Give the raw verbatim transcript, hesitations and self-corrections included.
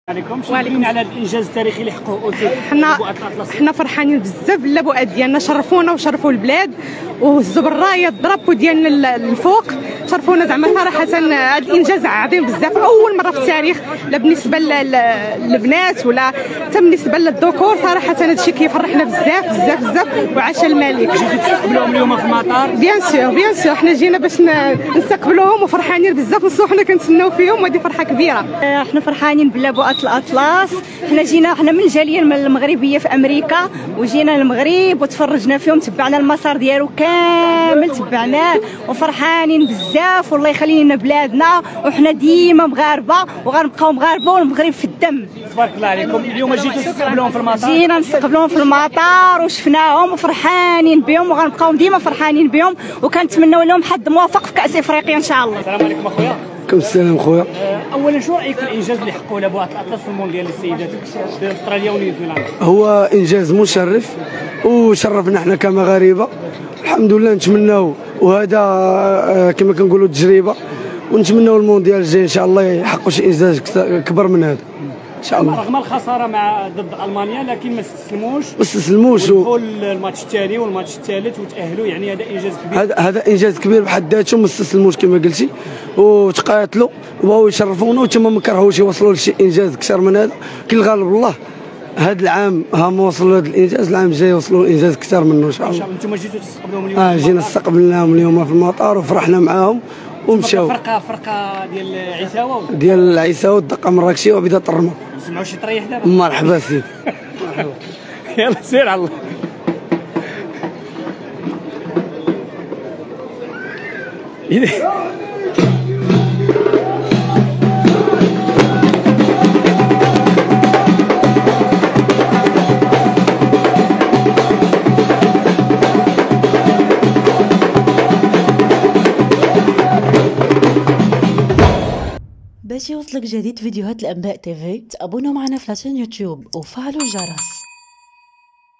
عليكم. شكرا على هذا الانجاز التاريخي اللي حققوه اوتيل. حنا حنا فرحانين بزاف باللبؤات ديالنا، شرفونا وشرفوا البلاد وهزوا بالرايه الدرابو ديالنا الفوق، شرفونا زعما صراحه. هذا الانجاز عظيم بزاف، اول مره في التاريخ لا بالنسبه للبنات ولا حتى بالنسبه للذكور. صراحه هذا الشيء كيفرحنا بزاف بزاف بزاف. وعاش الملك. جيتوا تستقبلوهم اليوم في المطار؟ بيان سور بيان سور، حنا جينا باش نستقبلوهم وفرحانين بزاف، نصو حنا كنتسناو فيهم وهذه فرحه كبيره. احنا فرحانين باللبؤات الاطلس. حنا جينا حنا من الجاليه المغربيه في امريكا وجينا للمغرب وتفرجنا فيهم، تبعنا المسار ديالو كامل تبعناه وفرحانين بزاف. والله يخلي لنا بلادنا وحنا ديما مغاربه وغنبقاو مغاربه والمغرب في الدم. تبارك الله عليكم. اليوم جيتوا تستقبلوهم في المطار؟ جينا نستقبلوهم في المطار وشفناهم وفرحانين بهم وغنبقاو ديما فرحانين بهم، وكنتمنوا لهم حظ موفق في كاس افريقيا ان شاء الله. السلام عليكم اخويا. عليكم السلام خويا. اولا شنو رايك في الانجاز اللي حققوا لبؤات الاطلس في المونديال للسيدات في استراليا ونيوزيلندا؟ هو انجاز مشرف وشرفنا احنا كمغاربه، الحمد لله. نتمناو وهذا كما كنقولوا تجربه، ونتمناو المونديال الجاي ان شاء الله يحققوا شي انجاز كبر من هذا ان شاء الله. رغم الخساره مع ضد المانيا لكن ما استسلموش ما استسلموش ودخلوا الماتش الثاني والماتش الثالث وتاهلوا، يعني هذا انجاز كبير. هذا هذا انجاز كبير بحد ذاته. ما استسلموش كما قلتي وتقاتلوا وبغاو يشرفونا، وتما ما كرهوش يوصلوا لشي انجاز اكثر من هذا. كي الغالب الله هذا العام ها وصلوا لهذا الانجاز، العام الجاي يوصلوا انجاز اكثر منه ان شاء الله. انتم جيتوا تستقبلوهم اليوم؟ اه جينا استقبلناهم اليوم في المطار وفرحنا معاهم ومشاو. فرقه فرقه ديال عيساوه ديال عيساوه الدقه مراكشيه وبدا الرمل. سمعوا شي طريح دابا؟ مرحبا سيدي. مرحبا. يلا سير على الله. باش يوصلك جديد فيديوهات الانباء تيفي، تابونوا معنا في لاشين يوتيوب وفعلوا الجرس.